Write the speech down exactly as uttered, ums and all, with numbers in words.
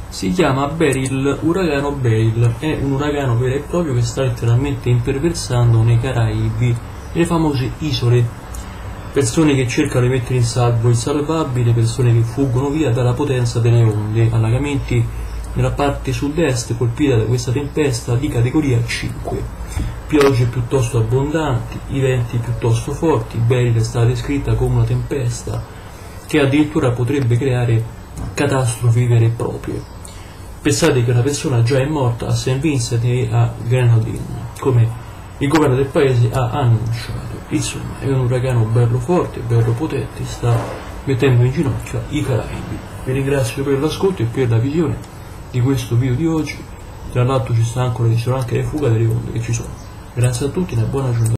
Si chiama Beryl, uragano Beryl, è un uragano vero e proprio che sta letteralmente imperversando nei Caraibi, nelle famose isole. Persone che cercano di mettere in salvo il salvabile, persone che fuggono via dalla potenza delle onde, allagamenti nella parte sud-est colpita da questa tempesta di categoria cinque, piogge piuttosto abbondanti, i venti piuttosto forti. Beryl è stata descritta come una tempesta che addirittura potrebbe creare catastrofi vere e proprie. Pensate che una persona già è morta a Saint Vincent e a Grenadine, come il governo del paese ha annunciato. Insomma, è un uragano bello forte, bello potente, sta mettendo in ginocchio i Caraibi. Vi ringrazio per l'ascolto e per la visione di questo video di oggi. Tra l'altro ci sta ancora, ci sono anche le fughe delle onde che ci sono. Grazie a tutti e una buona giornata.